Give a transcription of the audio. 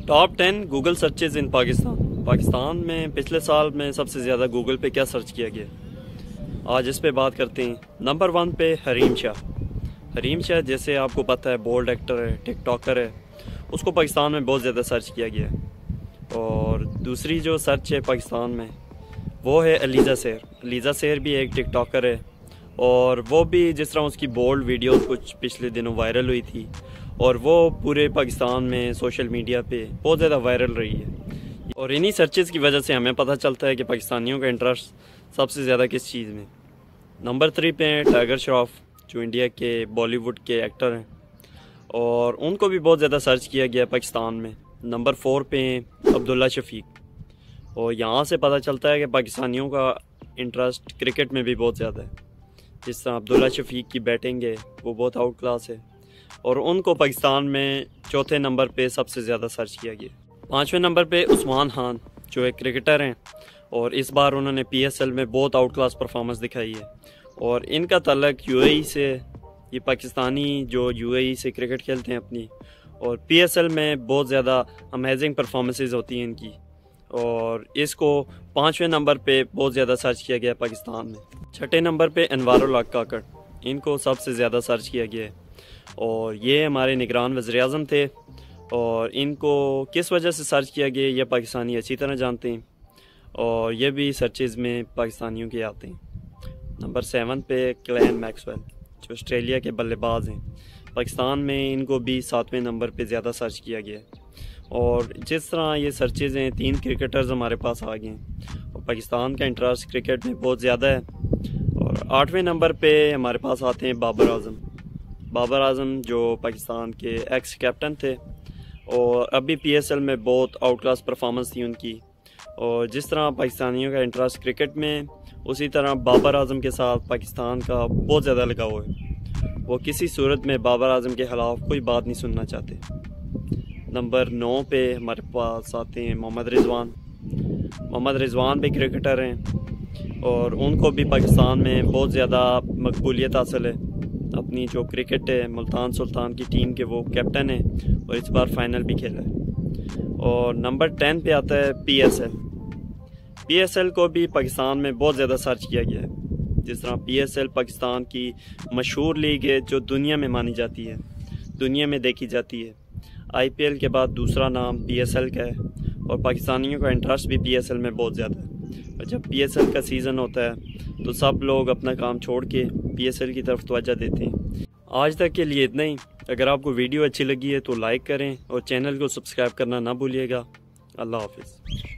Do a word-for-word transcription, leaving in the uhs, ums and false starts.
Top ten Google searches in Pakistan. Pakistan में पिछले साल में सबसे ज़्यादा गूगल पे क्या सर्च किया गया, आज इस पे बात करते हैं। नंबर वन पे हरीम शाह। हरीम शाह जैसे आपको पता है बोल्ड एक्टर है, टिकटॉकर है, उसको पाकिस्तान में बहुत ज़्यादा सर्च किया गया है। और दूसरी जो सर्च है पाकिस्तान में वो है अलीज़ा शेर। अलीज़ा शेर भी एक टिकटॉकर है और वो भी जिस तरह उसकी बोल्ड वीडियो कुछ पिछले दिनों वायरल हुई थी और वो पूरे पाकिस्तान में सोशल मीडिया पे बहुत ज़्यादा वायरल रही है। और इन्हीं सर्चेज़ की वजह से हमें पता चलता है कि पाकिस्तानियों का इंटरेस्ट सबसे ज़्यादा किस चीज़ में। नंबर थ्री पे हैं टाइगर श्रॉफ, जो इंडिया के बॉलीवुड के एक्टर हैं और उनको भी बहुत ज़्यादा सर्च किया गया पाकिस्तान में। नंबर फोर पे हैं अब्दुल्ला शफीक और यहाँ से पता चलता है कि पाकिस्तानियों का इंटरेस्ट क्रिकेट में भी बहुत ज़्यादा है। जिस तरह अब्दुल्ला शफीक की बैटिंग है वो बहुत आउट क्लास है और उनको पाकिस्तान में चौथे नंबर पे सबसे ज़्यादा सर्च किया गया। पाँचवें नंबर पे उस्मान खान, जो एक क्रिकेटर हैं और इस बार उन्होंने पीएसएल में बहुत आउट क्लास परफॉर्मेंस दिखाई है और इनका ताल्लुक यूएई से। ये पाकिस्तानी जो यूएई से क्रिकेट खेलते हैं अपनी, और पीएसएल में बहुत ज़्यादा अमेजिंग परफॉर्मेंसेस होती हैं इनकी और इसको पाँचवें नंबर पे बहुत ज़्यादा सर्च किया गया पाकिस्तान में। छठे नंबर पे अनवारुल हक काकड़, इनको सबसे ज़्यादा सर्च किया गया है और ये हमारे निगरान वज़ीर-ए-आज़म थे और इनको किस वजह से सर्च किया गया ये पाकिस्तानी अच्छी तरह जानते हैं और ये भी सर्चेज़ में पाकिस्तानियों के आते हैं। नंबर सेवन पे ग्लेन मैक्सवेल, जो ऑस्ट्रेलिया के बल्लेबाज हैं, पाकिस्तान में इनको भी सातवें नंबर पे ज़्यादा सर्च किया गया है। और जिस तरह ये सर्चेज़ हैं, तीन क्रिकेटर्स हमारे पास आ गए हैं और पाकिस्तान का इंटरेस्ट क्रिकेट में बहुत ज़्यादा है। और आठवें नंबर पे हमारे पास आते हैं बाबर आजम। बाबर आजम जो पाकिस्तान के एक्स कैप्टन थे और अभी पीएसएल में बहुत आउट क्लास परफॉर्मेंस थी उनकी। और जिस तरह पाकिस्तानियों का इंटरेस्ट क्रिकेट में, उसी तरह बाबर आजम के साथ पाकिस्तान का बहुत ज़्यादा लगाव है। वो किसी सूरत में बाबर आजम के ख़िलाफ़ कोई बात नहीं सुनना चाहते। नंबर नौ पे हमारे पास आते हैं मोहम्मद रिजवान। मोहम्मद रिजवान भी क्रिकेटर हैं और उनको भी पाकिस्तान में बहुत ज़्यादा मकबूलियत हासिल है। अपनी जो क्रिकेट है मुल्तान सुल्तान की टीम के वो कैप्टन है और इस बार फाइनल भी खेला है। और नंबर टेन पे आता है पीएसएल। पीएसएल को भी पाकिस्तान में बहुत ज़्यादा सर्च किया गया है। जिस तरह पीएसएल पाकिस्तान की मशहूर लीग है जो दुनिया में मानी जाती है, दुनिया में देखी जाती है। आईपीएल के बाद दूसरा नाम पीएसएल का है और पाकिस्तानियों का इंटरेस्ट भी पीएसएल में बहुत ज़्यादा है। और जब पीएसएल का सीज़न होता है तो सब लोग अपना काम छोड़ के पीएसएल की तरफ तवज्जो देते हैं। आज तक के लिए इतना ही। अगर आपको वीडियो अच्छी लगी है तो लाइक करें और चैनल को सब्सक्राइब करना ना भूलिएगा। अल्लाह हाफिज़।